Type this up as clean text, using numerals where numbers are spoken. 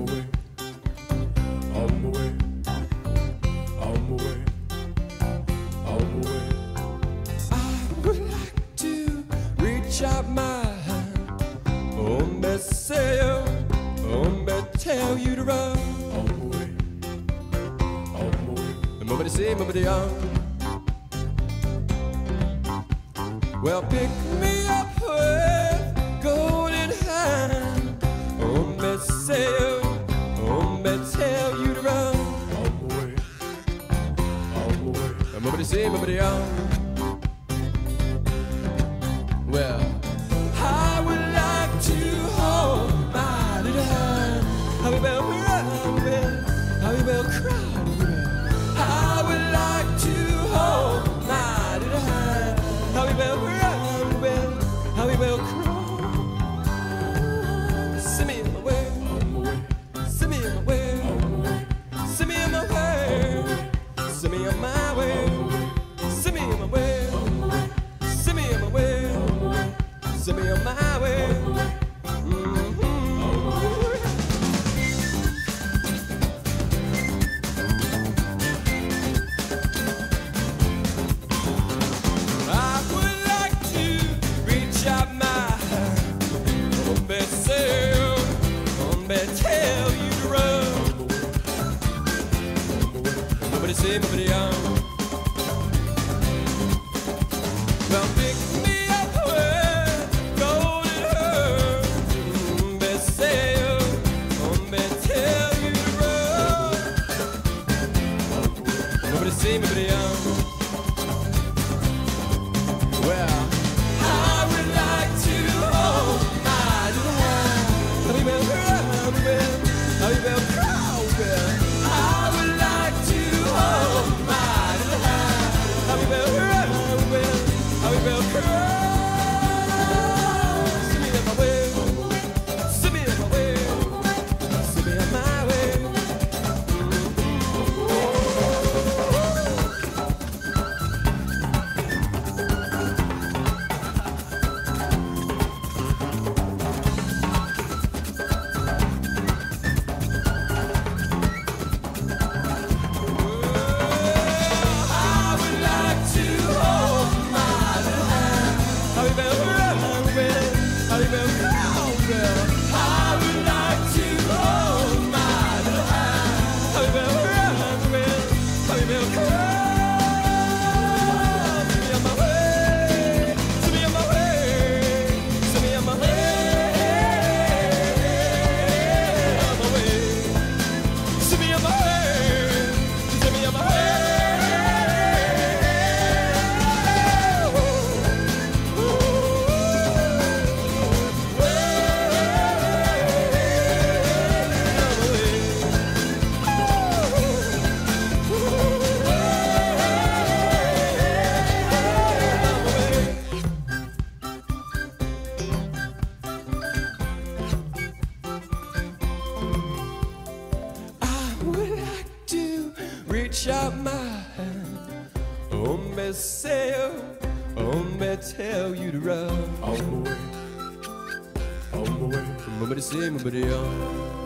my way, on my way, on my way, on my way. I would like to reach out my hand, oh, me say, oh, me tell you to run. On my way, on my way. Nobody say, nobody on. Well, pick me up with golden hand. Oh, me say, oh, me tell you to run. On my way, on my way. Nobody say, nobody on. Well, I would like to hold my little hand. How we will run, how we will cry. I would like to hold my little hand. How we will run, how we will crawl. Send me in my way, send me in my way, send me in my way, send me on my way, send me in my way, send me in my way, send me on my way. Tell you to run. Nobody say, nobody on. Well, pick me up with golden hair. Nobody say, nobody tell you to run. Nobody say, nobody on. Well, I would like to hold my little hand. How we will run, how we will crawl. I would like to hold my little hand. How we will run, how we will crawl. Send me on my way, send me on my way, send me on my way. Reach out my hand, oh, me say, oh, me tell you to run. On my way, on my way. Nobody say, nobody on.